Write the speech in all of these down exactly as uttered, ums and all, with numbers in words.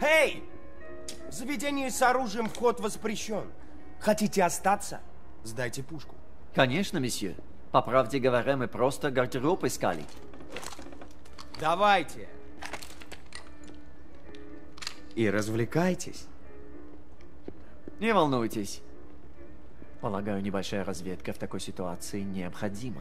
Эй! В заведении с оружием вход воспрещен. Хотите остаться? Сдайте пушку. Конечно, месье. По правде говоря, мы просто гардероб искали. Давайте. И развлекайтесь. Не волнуйтесь. Полагаю, небольшая разведка в такой ситуации необходима.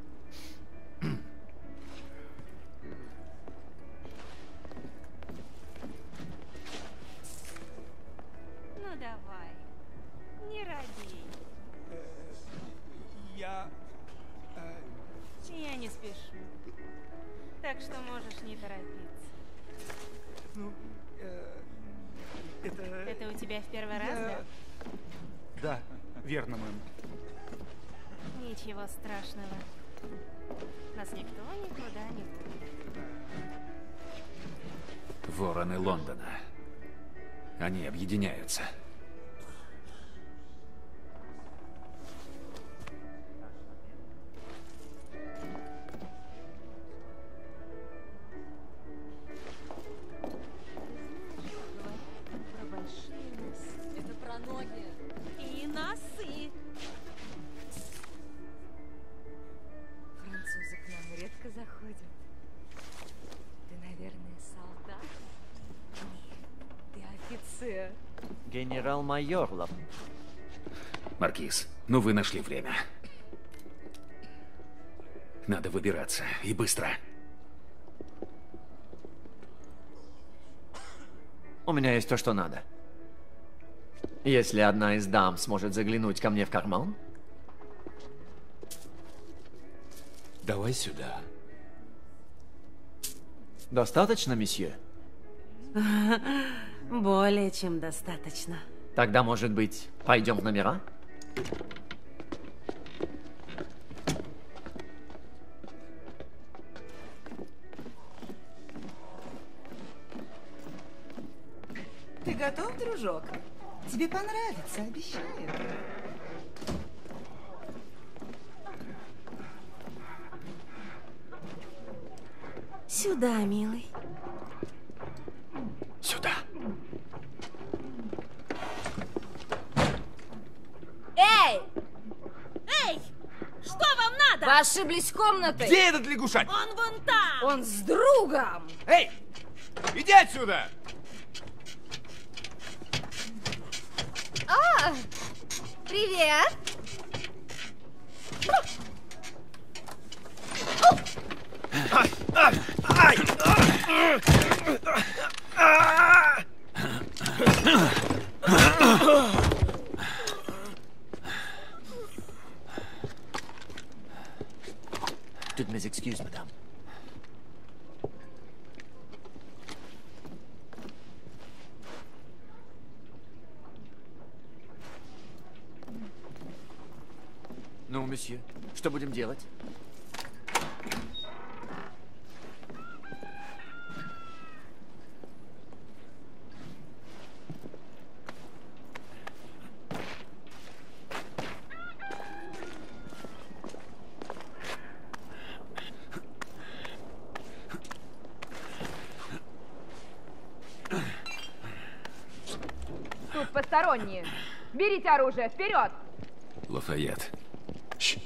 Ну давай, не робей. Я... Я не спешу. Так что можешь не торопиться. Ну, это... Это у тебя в первый раз, да? Да, верно, мэм. Ничего страшного. Нас никто никуда не будет. Вороны Лондона. Они объединяются. Это про ноги. И носы. Французы к нам редко заходят. Ты, наверное, солдат? Нет, ты офицер. Генерал-майор Лап. Маркиз, ну вы нашли время. Надо выбираться. И быстро. У меня есть то, что надо. Если одна из дам сможет заглянуть ко мне в карман... Давай сюда. Достаточно, месье? Более чем достаточно. Тогда, может быть, пойдем в номера? Ты готов, дружок? Тебе понравится, обещаю. Сюда, милый. Сюда. Эй! Эй! Что вам надо? Вы ошиблись комнатой. Где этот лягушат? Он вон там! Он с другом. Эй! Иди отсюда! А, привет. Toutes mes excuses, madame. Ну, месье, что будем делать? Тут посторонние. Берите оружие, вперед! Лафайет. Щ.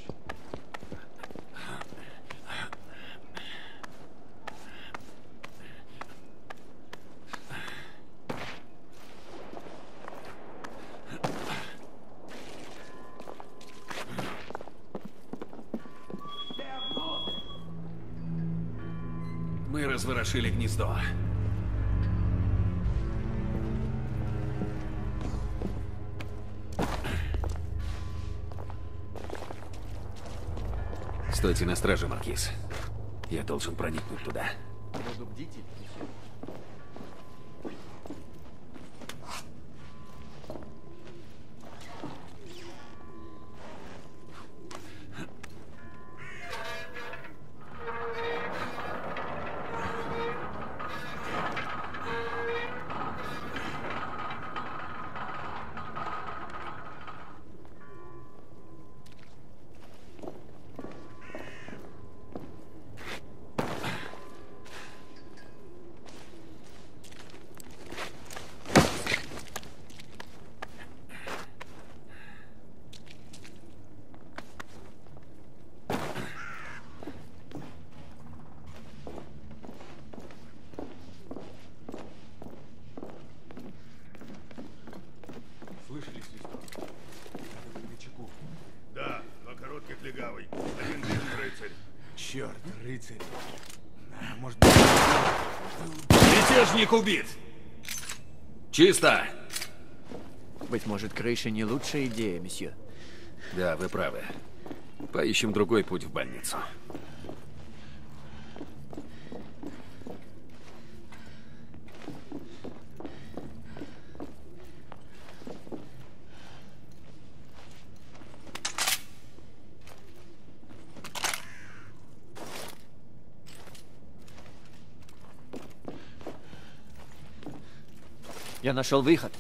Мы разворошили гнездо. Стойте на страже, Маркиз. Я должен проникнуть туда. Буду бдительным, месье. цели. Может быть... Мятежник убит! Чисто! Быть может, крыша не лучшая идея, месье. Да, вы правы. Поищем другой путь в больницу. Я нашел выход.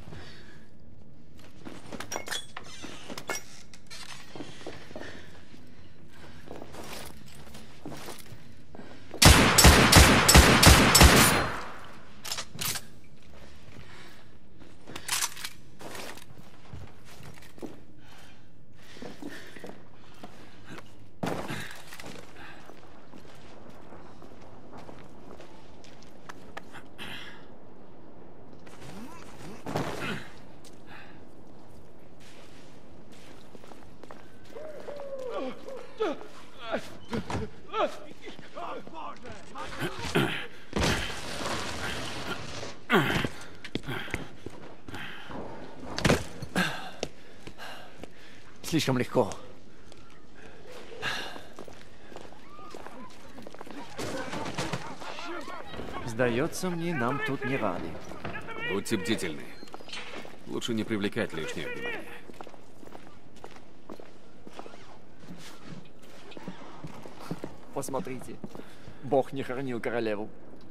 Слишком легко. Сдается мне, нам тут не рады. Будьте бдительны. Лучше не привлекать лишнее внимание. Посмотрите. Бог не хоронил королеву.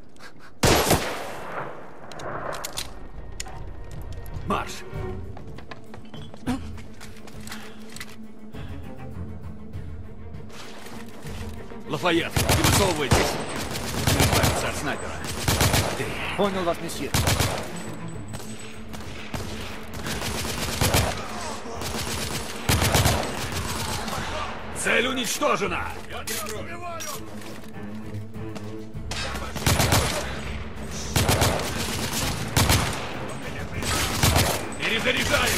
Марш! Лафайет, не высовывайтесь! Не избавиться от снайпера. Понял вас, месье. Цель уничтожена! Перезаряжаю!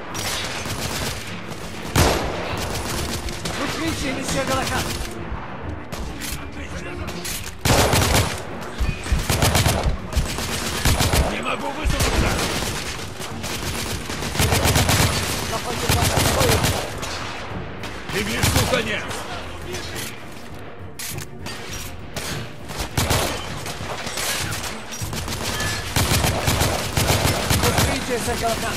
Прикрытие, месье Галахан! Не могу высунуться! Ты близку конец! Прикрытие, месье Галахан!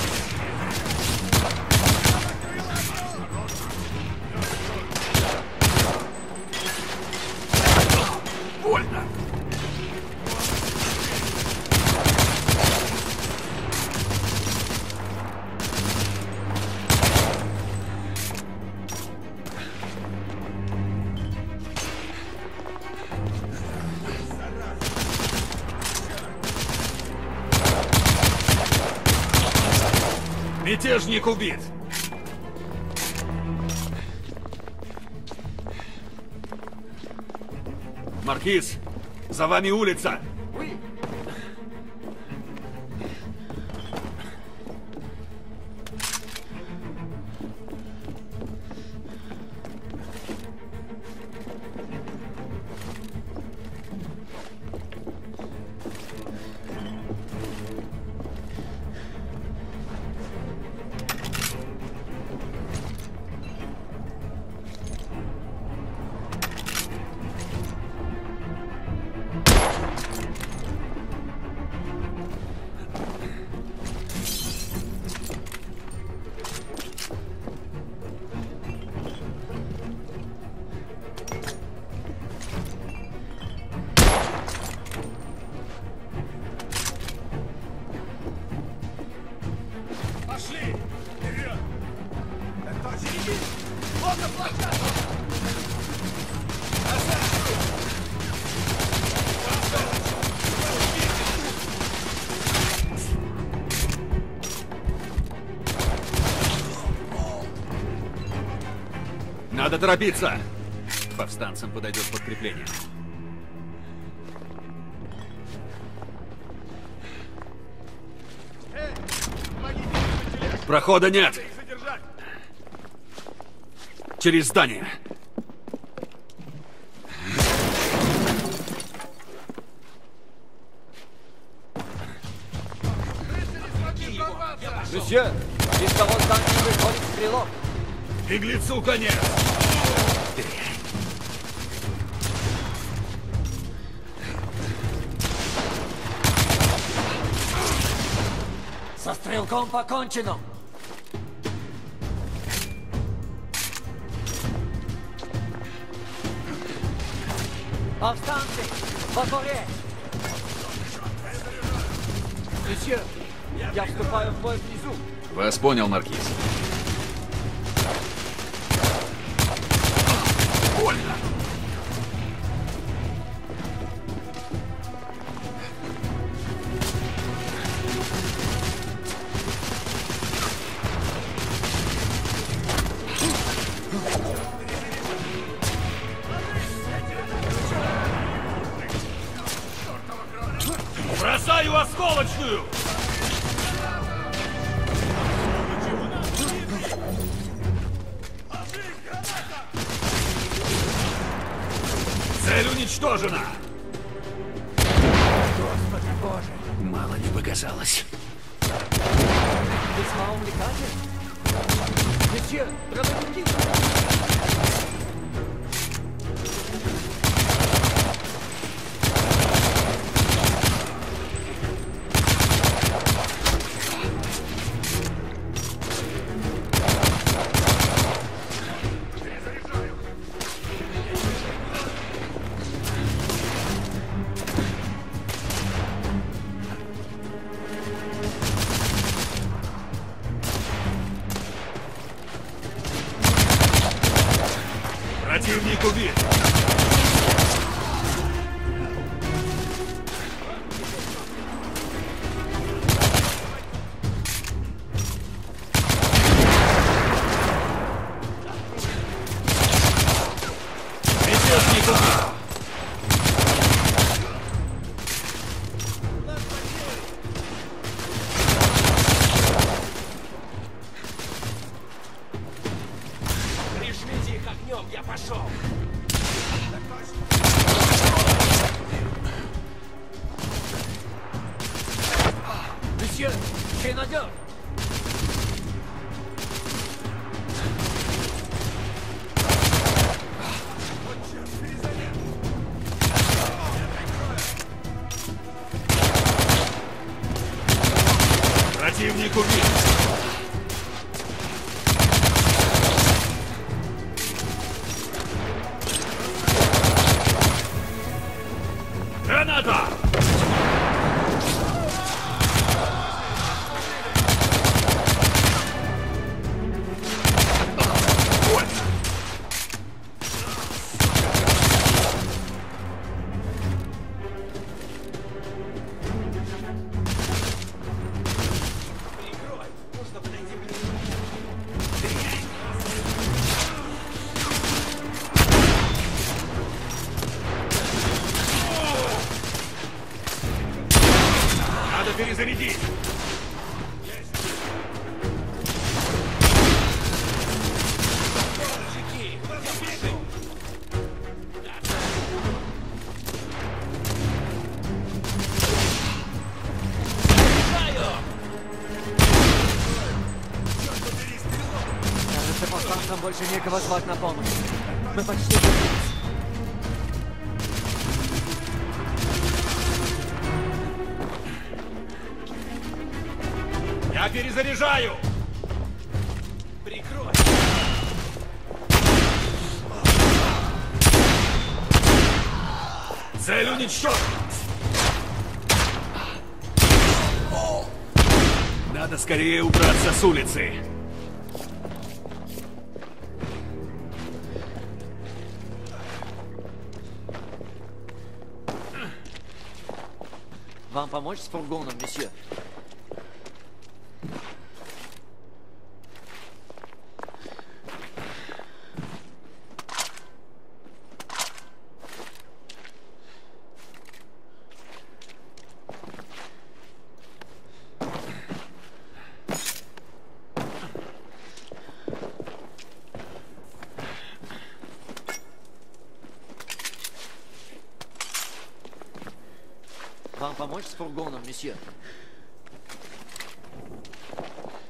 Больно! Мятежник убит! Маркиз, за вами улица! Надо торопиться! К повстанцам подойдет подкрепление. Прохода нет! Месье, из того здания выходит стрелок. Беглецу конец! Со стрелком покончено. Повстанцы! Во дворе! Месье, я вступаю в бой внизу. Вас понял, маркиз. Больно. Бросаю осколочную! Цель уничтожена! Господи боже! Мало не показалось. Весьма увлекательно. Месье, дробовики! Противник убит! Мятежник убит! Прижмите их огнем, я пошел. Месье, гренадер! Противник убит! Граната! Надо перезарядить! Кажется, повстанцам больше некого звать на помощь. Мы почти вернулись. Я перезаряжаю! Прикрой. Цель уничтожена! Надо скорее убраться с улицы! Вам помочь с фургоном, месье? Вам помочь с фургоном, месье?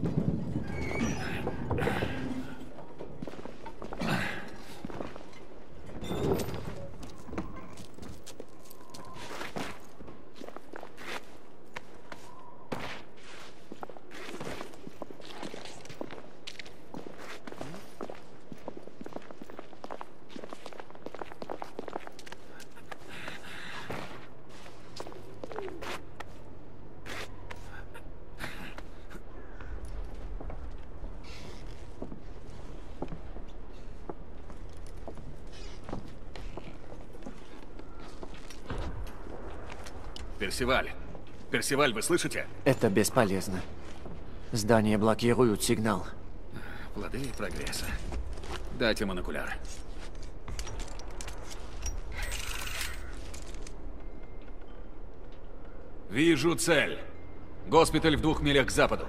Персиваль. Персиваль, вы слышите? Это бесполезно. Здания блокируют сигнал. Плоды прогресса. Дайте монокуляр. Вижу цель. Госпиталь в двух милях к западу.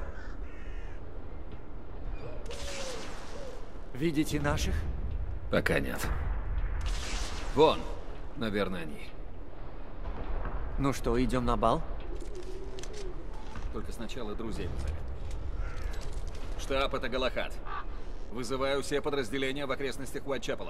Видите наших? Пока нет. Вон, наверное, они. Ну что, идем на бал? Только сначала друзей вызови. Штаб, это Галахад. Вызываю все подразделения в окрестностях Уайтчепела.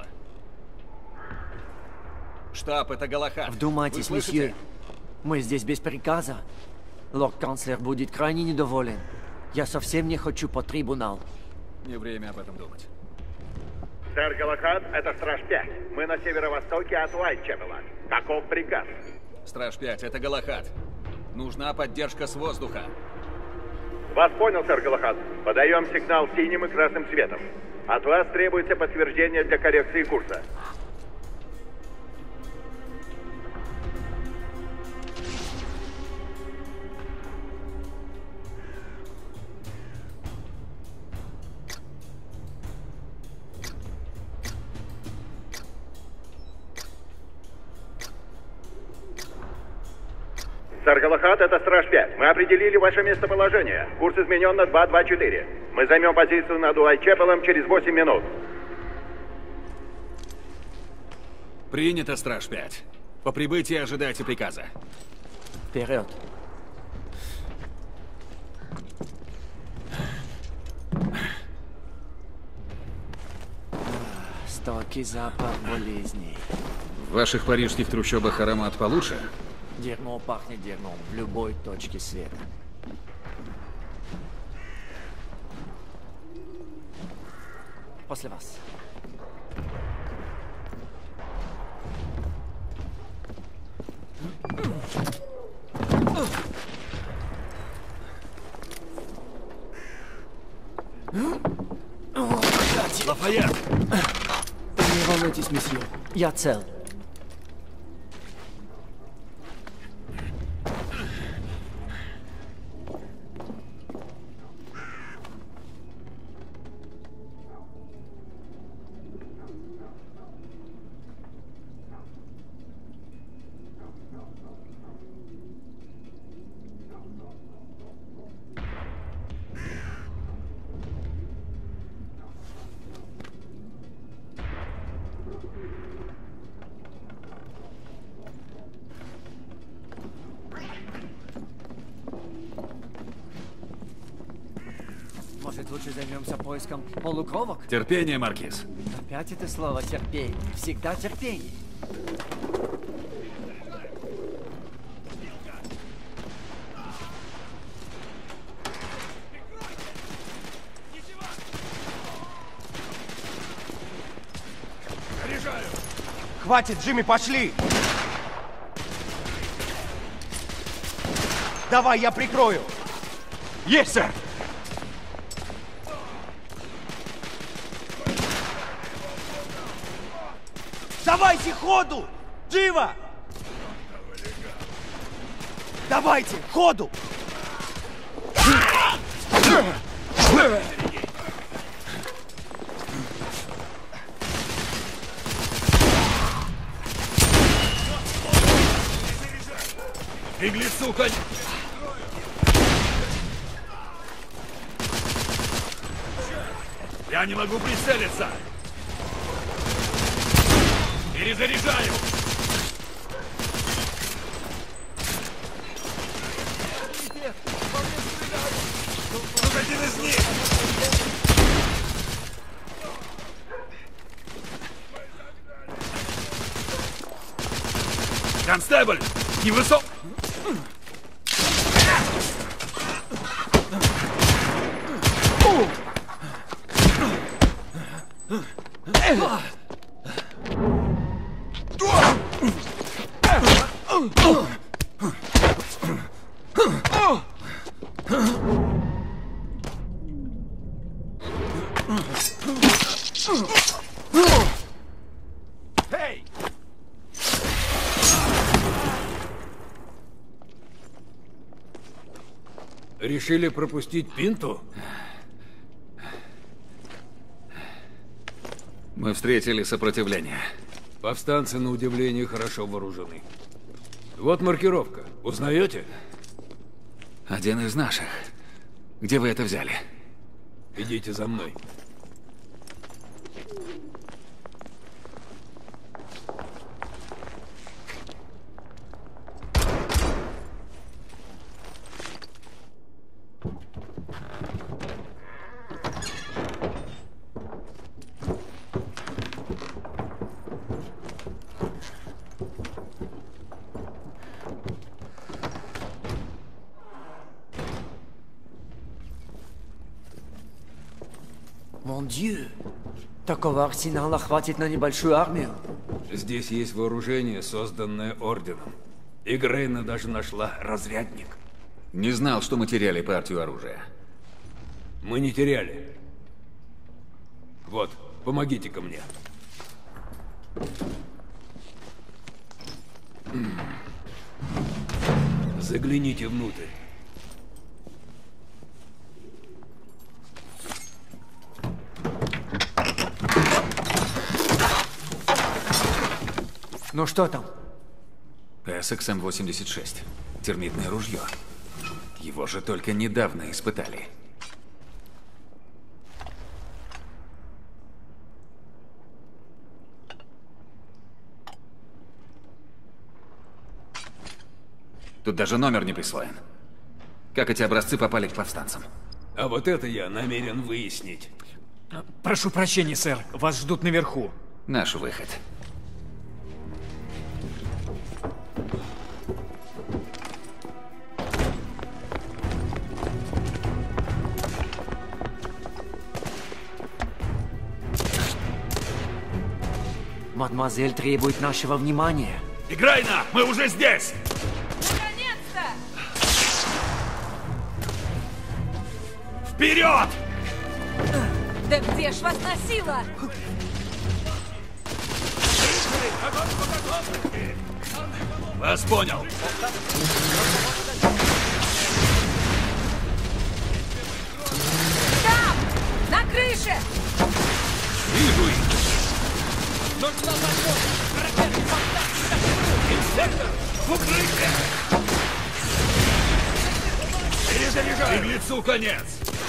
Штаб, это Галахад. Вдумайтесь, месье. Мы здесь без приказа. Лорд-канцлер будет крайне недоволен. Я совсем не хочу под трибунал. Не время об этом думать. Сэр Галахад, это Страж пять. Мы на северо-востоке от Уайтчепела. Каков приказ? Страж пять, это Галахад. Нужна поддержка с воздуха. Вас понял, сэр Галахад. Подаем сигнал синим и красным цветом. От вас требуется подтверждение для коррекции курса. Сэр Галахад, это Страж пять. Мы определили ваше местоположение. Курс изменен на два два четыре. Мы займем позицию над Уайтчепелом через восемь минут. Принято, Страж пять. По прибытии ожидайте приказа. Вперед. Стойкий запах болезней. В ваших парижских трущобах аромат получше? Дерьмо пахнет дерьмом в любой точке света. После вас. Лафайет! Не волнуйтесь, месье. Я цел. Может, лучше займемся поиском полукровок? Терпение, Маркиз. Опять это слово терпение. Всегда терпение. Хватит, Джимми, пошли! Давай, я прикрою! Есть, сэр! Давайте ходу! Живо! Давайте, ходу! Беглецу, конь! Я не могу прицелиться! Перезаряжаю! Ну один из них! Констебль! Невысок... Эй! Решили пропустить Пинту? Мы встретили сопротивление. Повстанцы, на удивление, хорошо вооружены. Вот маркировка. Узнаете? Один из наших. Где вы это взяли? Идите за мной. Mon Dieu! Такого арсенала хватит на небольшую армию. Здесь есть вооружение, созданное Орденом. И Грейна даже нашла разрядник. Не знал, что мы теряли партию оружия. Мы не теряли. Вот, помогите-ка мне. Загляните внутрь. Ну что там? эс икс эм восемьдесят шесть. Термитное ружье. Его же только недавно испытали. Тут даже номер не присвоен. Как эти образцы попали к повстанцам? А вот это я намерен выяснить. Прошу прощения, сэр. Вас ждут наверху. Наш выход. Мадемуазель требует нашего внимания. Грейна, мы уже здесь! Наконец-то! Вперед! Да где ж вас носило? Вас понял. Там! На крыше! Вижу их. Инспектор! В укрытие! Перезаряжай! Беглецу конец!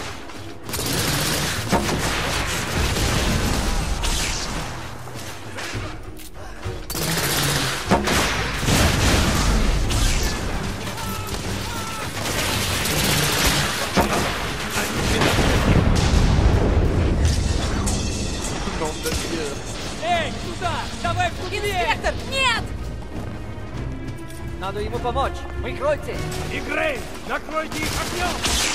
Эй, туда! Давай в купе! Инспектор, нет! Надо ему помочь. Прикройте! И Грейн, накройте их огнем!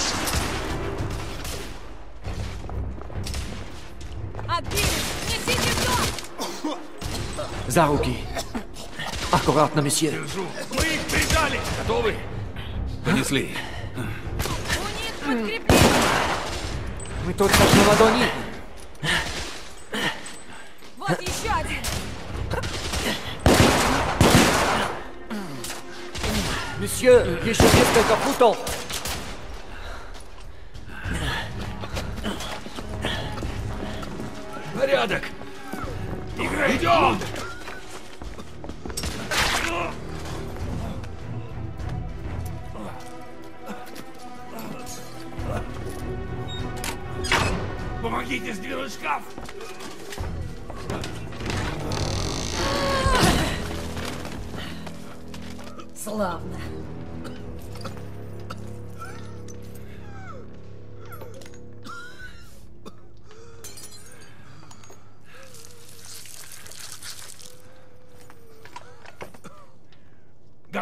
Отбили! Несите в дом! За руки. Аккуратно, месье. Держу. Мы их прижали! Готовы? Понесли. У них подкрепление! Мы тут как на ладони. Вот еще один! Месье, еще несколько футов. Порядок! Идем! Помогите сдвинуть шкаф! Славно.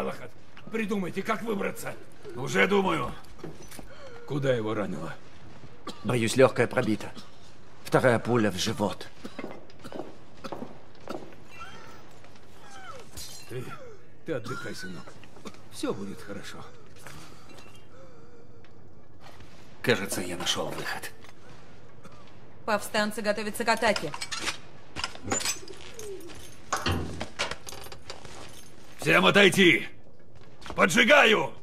Галахад, придумайте, как выбраться. Уже думаю. Куда его ранило? Боюсь, легкая пробита. Вторая пуля в живот. Ты, ты отдыхай, сынок. Все будет хорошо. Кажется, я нашел выход. Повстанцы готовятся к атаке. Всем отойти! Поджигаю!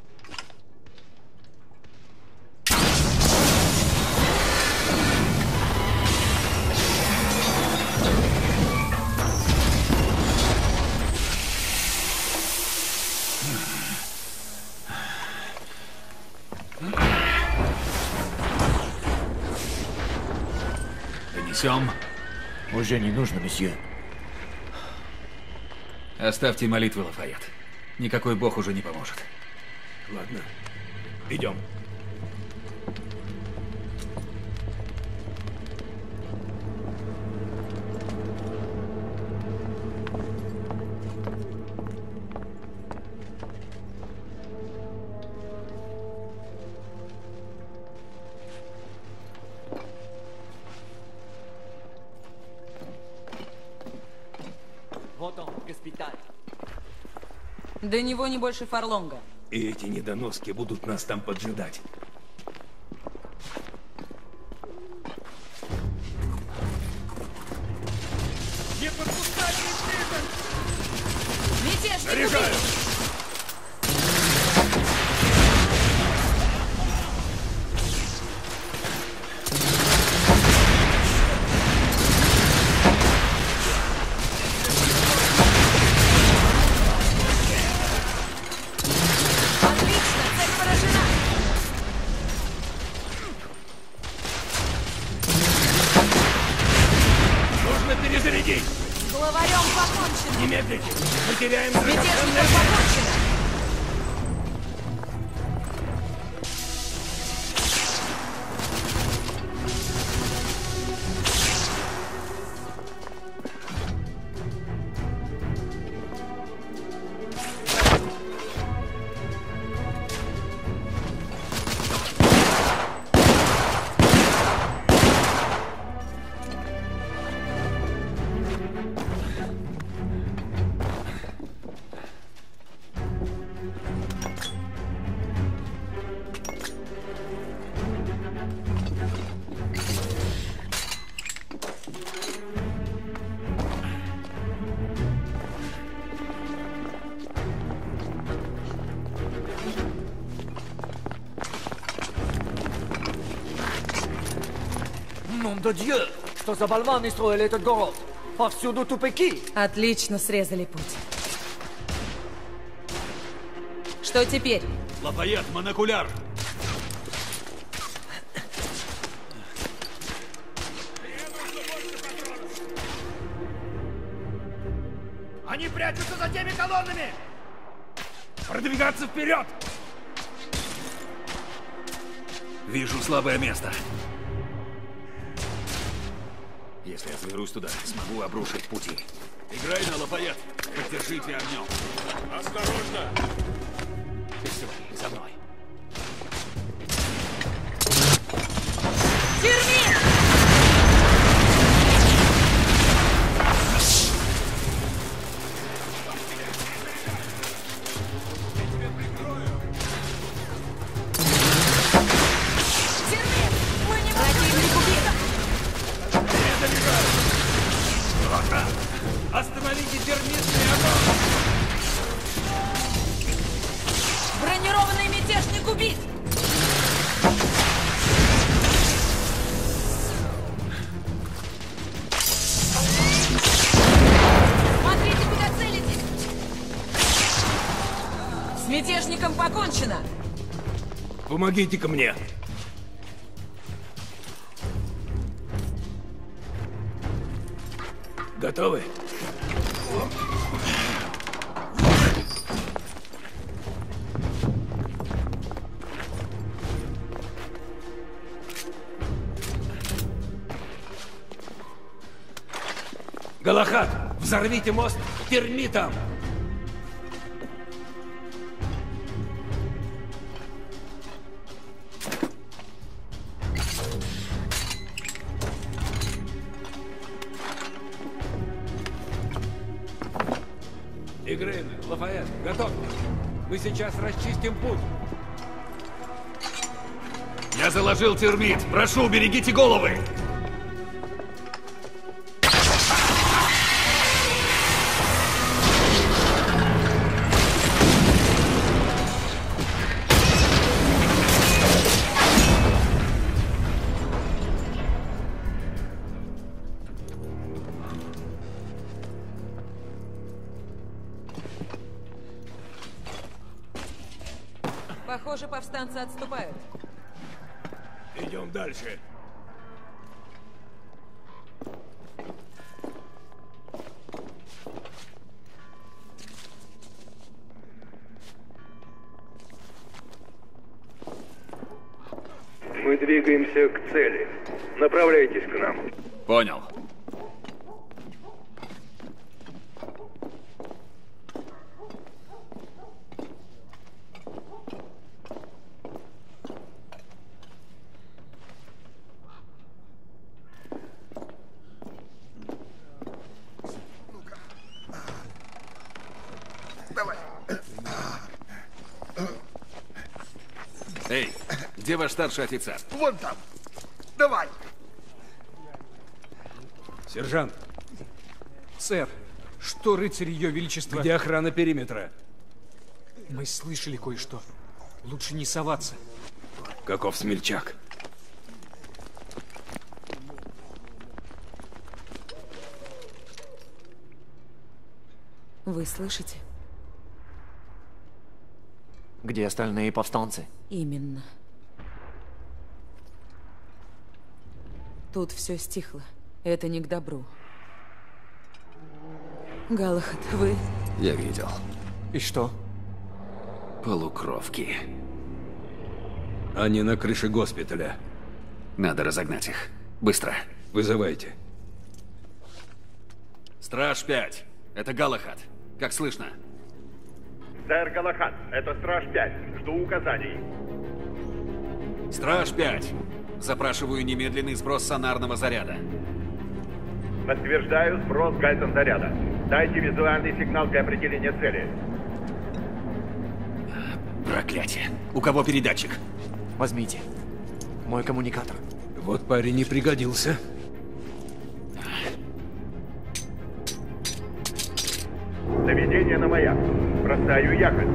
Донесем? Уже не нужно, месье. Оставьте молитвы, Лафайет. Никакой бог уже не поможет. Ладно, идем. Вот он, госпиталь. До него не больше фарлонга. И эти недоноски будут нас там поджидать. Не подпускайте их! Мятежник Заряжаю! убит! Отлично, цель поражена! Нужно перезарядить! С главарем покончено! Не медлите! Мы теряем С мятежником драгоценное время! покончено! Nom de Dieu! Что за болваны строили этот город? Повсюду тупики! Отлично срезали путь. Что теперь? Лафайет, монокуляр! Они прячутся за теми колоннами! Продвигаться вперед! Вижу слабое место. Если я заберусь туда, смогу обрушить пути. Играй на Лафайет. Поддержите огнем. Осторожно! Фестиваль, за мной. Термин! Термин! Мы не противник убит! Остановите термитный огонь! Бронированный мятежник убит! Смотрите, куда целитесь! С мятежником покончено! Помогите-ка мне! Готовы? Галахад, взорвите мост термитом! Лафайет, готов. Мы сейчас расчистим путь. Я заложил термит. Прошу, берегите головы. Похоже, повстанцы отступают. Идем дальше. Мы двигаемся к цели. Направляйтесь к нам. Понял. Эй, где ваш старший офицер? Вон там. Давай. Сержант. Сэр, что рыцарь Ее Величества... Где охрана периметра? Мы слышали кое-что. Лучше не соваться. Каков смельчак? Вы слышите? Где остальные повстанцы? Именно. Тут все стихло. Это не к добру. Галахад, вы... Я видел. И что? Полукровки. Они на крыше госпиталя. Надо разогнать их. Быстро. Вызывайте. Страж пять. Это Галахад. Как слышно? Сэр Галахад, это Страж пять. Жду указаний. Страж пять. Запрашиваю немедленный сброс сонарного заряда. Подтверждаю сброс гальтон заряда. Дайте визуальный сигнал для определения цели. Проклятие. У кого передатчик? Возьмите. Мой коммуникатор. Вот парень не пригодился. Наведение на маяк. Бросаю якорь.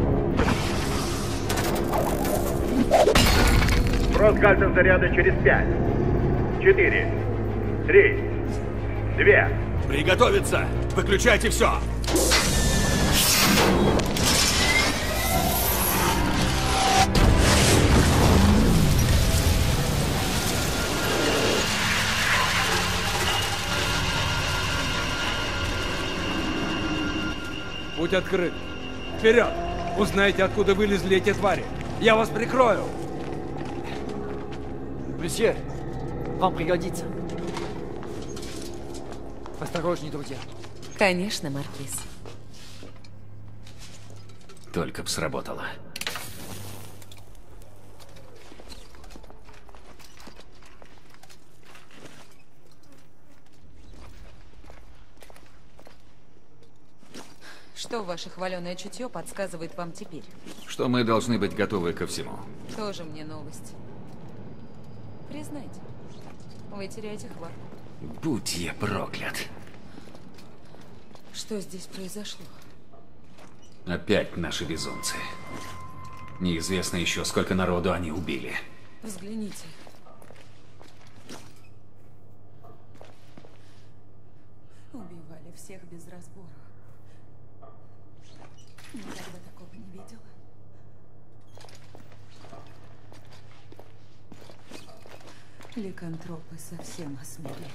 Сброс гальтон заряда через пять, четыре, три, два. Приготовиться! Выключайте все! Путь открыт. Вперед! Узнайте, откуда вылезли эти твари. Я вас прикрою. Месье, вам пригодится. Осторожней, друзья. Конечно, Маркиз. Только б сработало. Что ваше хваленое чутье подсказывает вам теперь? Что мы должны быть готовы ко всему. Тоже мне новость. Признайте, вы теряете хватку. Будь я проклят. Что здесь произошло? Опять наши безумцы. Неизвестно еще, сколько народу они убили. Взгляните. Убивали всех без разбора. Никогда такого не видела. Ликантропы совсем осмелели.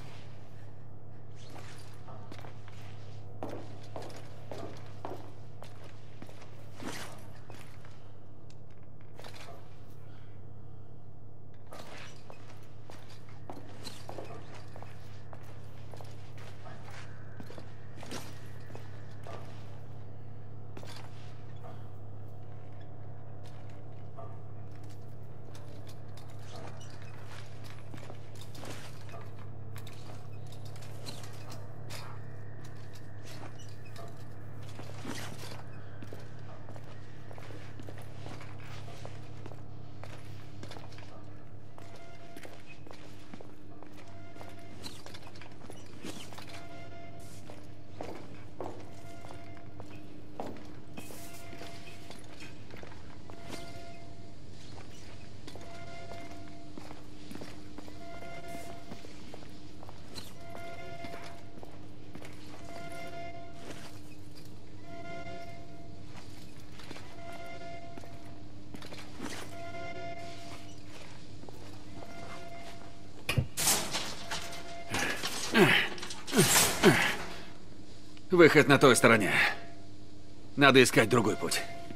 Выход на той стороне. Надо искать другой путь.